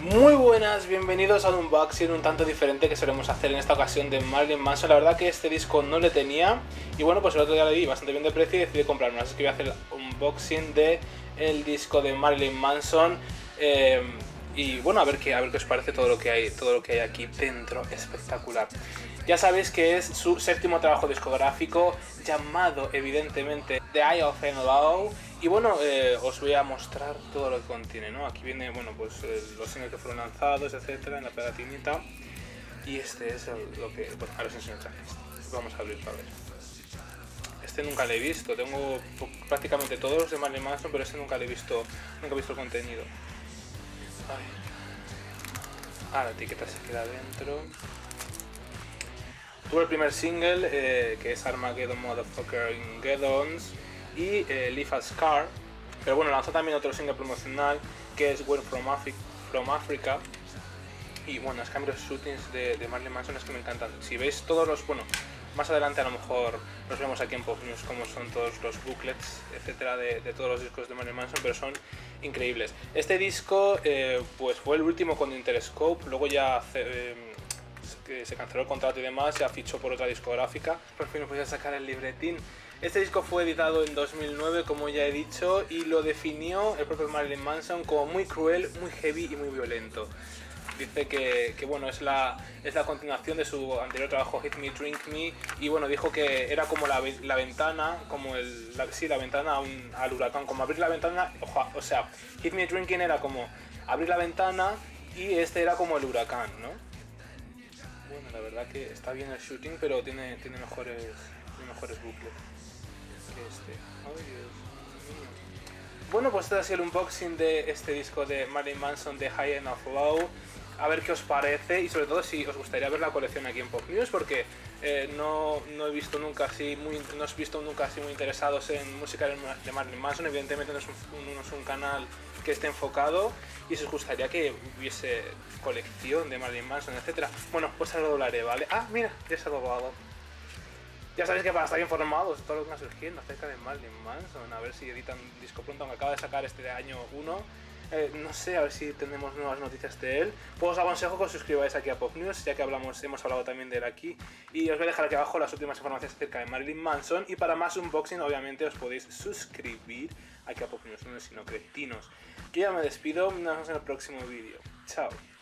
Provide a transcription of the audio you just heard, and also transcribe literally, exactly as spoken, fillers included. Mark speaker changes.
Speaker 1: Muy buenas, bienvenidos a un unboxing un tanto diferente que solemos hacer en esta ocasión de Marilyn Manson. La verdad que este disco no le tenía y bueno, pues el otro día le vi bastante bien de precio y decidí comprarlo. Así que voy a hacer un unboxing de el disco de Marilyn Manson eh, y bueno, a ver qué a ver qué os parece todo lo que hay todo lo que hay aquí dentro. Espectacular. Ya sabéis que es su séptimo trabajo discográfico, llamado evidentemente The Eye of Enlow. Y bueno, eh, os voy a mostrar todo lo que contiene, ¿no? Aquí viene, bueno, pues eh, los singles que fueron lanzados, etcétera, en la pegatinita. Y este es el, lo que... Bueno, ahora os enseño el tracklist. Vamos a abrir para ver. Este nunca lo he visto, tengo prácticamente todos los de Marilyn Manson, pero este nunca lo he visto, nunca he visto el contenido. Ay. Ah, la etiqueta se queda dentro. Tuvo el primer single, eh, que es Armageddon Motherfucker Geddons, y eh, Leave a Scar, pero bueno, lanzó también otro single promocional que es We're From, Afri From Africa. Y bueno, es que a mí los shootings de, de Marilyn Manson es que me encantan. Si veis todos los, bueno, más adelante a lo mejor los vemos aquí en Pop News como son todos los booklets, etcétera, de, de todos los discos de Marilyn Manson, pero son increíbles. Este disco eh, pues fue el último con Interscope, luego ya eh, que se canceló el contrato y demás, ya fichó por otra discográfica. Por fin voy a sacar el libretín. Este disco fue editado en dos mil nueve, como ya he dicho, y lo definió el propio Marilyn Manson como muy cruel, muy heavy y muy violento. Dice que, que bueno, es la, es la continuación de su anterior trabajo Hit Me, Drink Me, y bueno, dijo que era como la, la ventana, como el, la, sí, la ventana a un, al huracán, como abrir la ventana, o, o sea, Hit Me, Drinking era como abrir la ventana y este era como el huracán, ¿no? Bueno, la verdad que está bien el shooting, pero tiene, tiene mejores, tiene mejores bucles que este. Ay, Dios mío. Bueno, pues este ha sido el unboxing de este disco de Marilyn Manson, de High End of Low. A ver qué os parece y sobre todo si os gustaría ver la colección aquí en Pop News, porque eh, no, no he visto nunca así muy no os he visto nunca así muy interesados en música de Marilyn Manson. Evidentemente no es un, no es un canal que esté enfocado, y si os gustaría que hubiese colección de Marilyn Manson, etcétera. Bueno, pues ahora lo hablaré, ¿vale? Ah, mira, ya se ha robado. Ya sabéis que para estar informados de todo lo que va surgiendo acerca de Marilyn Manson, a ver si editan un disco pronto, aunque acaba de sacar este año uno. Eh, no sé, a ver si tenemos nuevas noticias de él. Pues os aconsejo que os suscribáis aquí a Pop News, ya que hablamos, hemos hablado también de él aquí. Y os voy a dejar aquí abajo las últimas informaciones acerca de Marilyn Manson. Y para más unboxing, obviamente, os podéis suscribir aquí a Pop News, no sino cretinos. Yo ya me despido, nos vemos en el próximo vídeo. Chao.